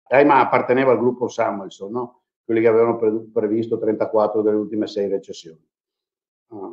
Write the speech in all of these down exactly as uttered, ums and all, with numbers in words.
Daima apparteneva al gruppo Samuelson, no? Quelli che avevano pre previsto trentaquattro delle ultime sei recessioni. Ah.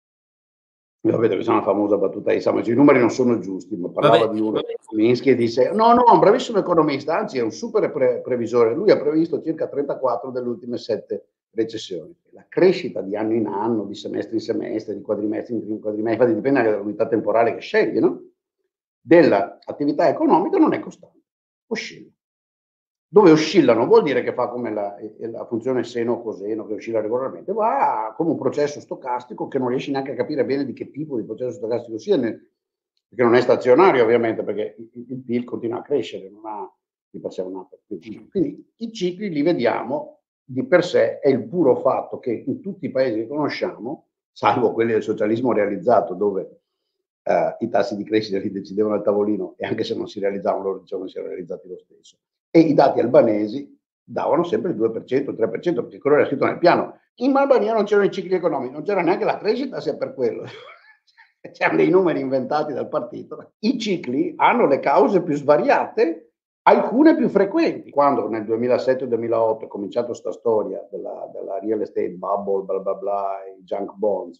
Io vedo che c'è una famosa battuta di Samuelson, i numeri non sono giusti, ma parlava Vabbè, di uno, Minsky, e disse no, no, un bravissimo economista, anzi è un super pre previsore, lui ha previsto circa trentaquattro delle ultime sette recessioni. La crescita di anno in anno, di semestre in semestre, di quadrimestre in quadrimestre, dipende anche dall'unità temporale che scegli, no? Dell'attività economica non è costante, oscilla. Dove oscillano vuol dire che fa come la, la funzione seno-coseno che oscilla regolarmente, va come un processo stocastico che non riesci neanche a capire bene di che tipo di processo stocastico sia, nel, perché non è stazionario ovviamente, perché il, il P I L continua a crescere, non ha di per sé una prospettiva. Quindi i cicli li vediamo di per sé, è il puro fatto che in tutti i paesi che conosciamo, salvo quelli del socialismo realizzato, dove eh, i tassi di crescita li decidevano al tavolino e anche se non si realizzavano loro dicevano che si erano realizzati lo stesso. E i dati albanesi davano sempre il due per cento, il tre per cento, perché quello era scritto nel piano. In Albania non c'erano i cicli economici, non c'era neanche la crescita, se per quello. C'erano dei numeri inventati dal partito. I cicli hanno le cause più svariate, alcune più frequenti. Quando nel duemilasette duemilaotto è cominciata questa storia della, della real estate bubble, bla bla bla, i junk bonds,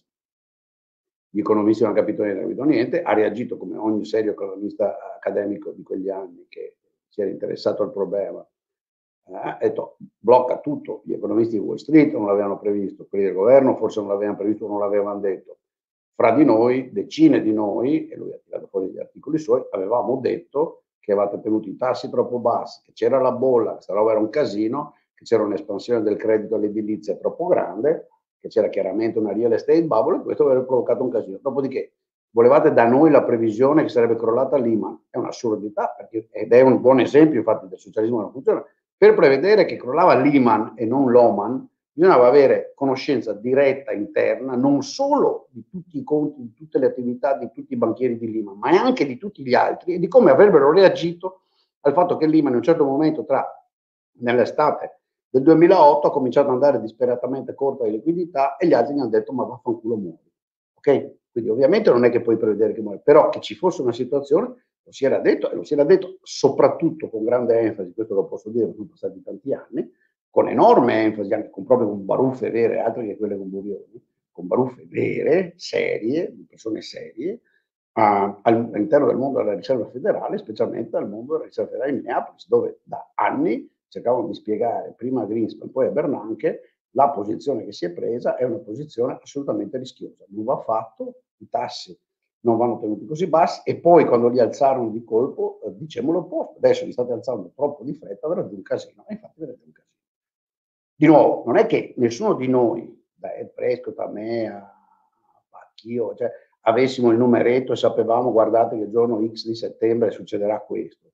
gli economisti non hanno capito niente, non hanno capito niente, ha reagito come ogni serio economista accademico di quegli anni che si era interessato al problema, eh, ha detto blocca tutto, gli economisti di Wall Street non l'avevano previsto, quelli del governo forse non l'avevano previsto, non l'avevano detto, fra di noi, decine di noi, e lui ha tirato fuori gli articoli suoi, avevamo detto che avevate tenuto i tassi troppo bassi, che c'era la bolla, questa roba era un casino, che c'era un'espansione del credito all'edilizia troppo grande, che c'era chiaramente una real estate bubble e questo avrebbe provocato un casino. Dopodiché volevate da noi la previsione che sarebbe crollata Lehman, è un'assurdità, perché, ed è un buon esempio infatti del socialismo che non funziona. Per prevedere che crollava Lehman e non Lehman, bisognava avere conoscenza diretta interna non solo di tutti i conti, di tutte le attività di tutti i banchieri di Lehman, ma anche di tutti gli altri e di come avrebbero reagito al fatto che Lehman in un certo momento, tra nell'estate del duemilaotto, ha cominciato ad andare disperatamente corto di liquidità e gli altri gli hanno detto ma vaffanculo muori. Ok? Quindi ovviamente non è che puoi prevedere che muore, però che ci fosse una situazione lo si era detto e lo si era detto soprattutto con grande enfasi, questo lo posso dire, sono passati tanti anni, con enorme enfasi, anche con, proprio con baruffe vere, altre che quelle con Burioni, con baruffe vere, serie, di persone serie, uh, all'interno del mondo della riserva federale, specialmente al mondo della riserva federale di Minneapolis, dove da anni cercavano di spiegare prima a Greenspan, poi a Bernanke, la posizione che si è presa è una posizione assolutamente rischiosa. Non va fatto, i tassi non vanno tenuti così bassi e poi quando li alzarono di colpo, eh, diciamo l'opposto. Adesso li state alzando troppo di fretta, verrà giù un casino. E infatti vedete un casino. Di nuovo, non è che nessuno di noi, da Ed Prescott a me, a, a Pacchio, cioè, avessimo il numeretto e sapevamo, guardate che il giorno X di settembre succederà questo.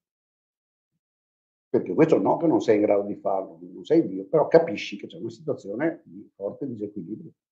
Perché questo no, che non sei in grado di farlo, non sei Dio, però capisci che c'è una situazione di forte disequilibrio.